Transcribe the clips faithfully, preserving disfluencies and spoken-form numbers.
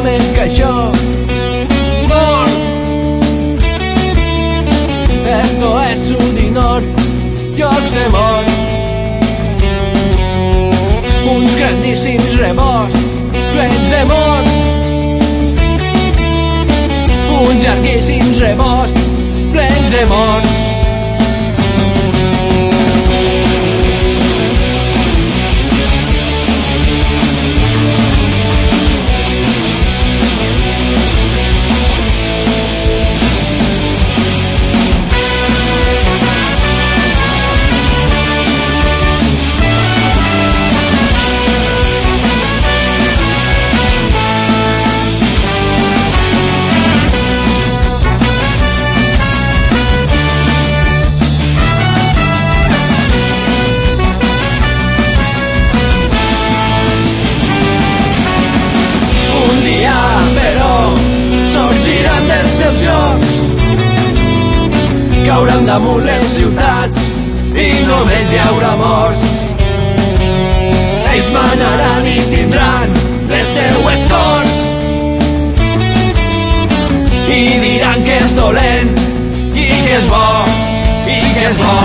més que això. Mort. Esto es un dinor, llocs de mort. Uns grandíssims rebosts plens de morts. Uns llarguíssims rebosts plens de morts. Cauran damunt les ciutats i només hi haurà morts. Ells manaran i tindran les seues corts i diran que és dolent i que és bo i que és bo.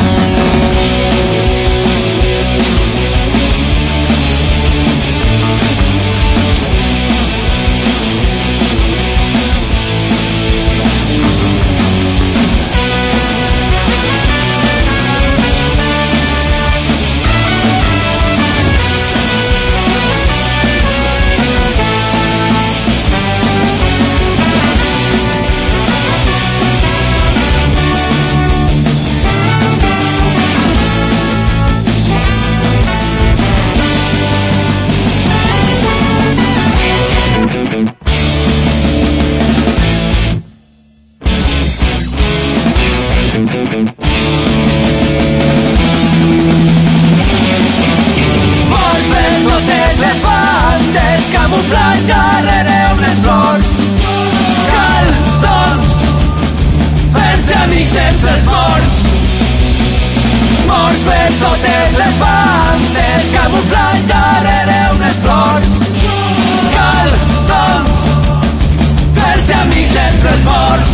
Camuflats darrere unes flors. Cal, doncs, fer-se amics entre els morts. Morts per totes les bandes, camuflats darrere unes flors. Cal, doncs, fer-se amics entre els morts.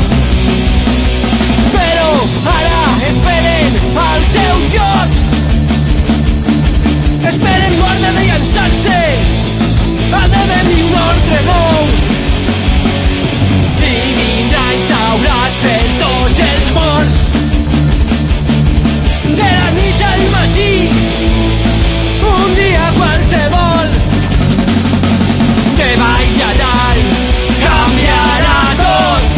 Però ara esperen als seus llocs. Esperen l'ordre de llançar-se. Ha de venir un ordre nou i vindrà instaurat per tots els morts. De la nit al matí, un dia qualsevol, de baix a dalt, canviarà tot.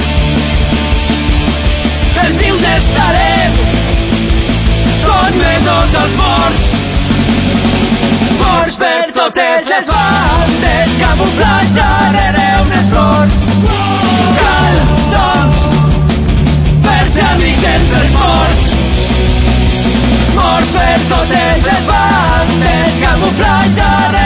Els vius estarem, són mesos els morts. Morts per totes les bandes, camuflats darrere unes flors. Cal, doncs, fer-se amics entre els morts. Morts per totes les bandes, camuflats darrere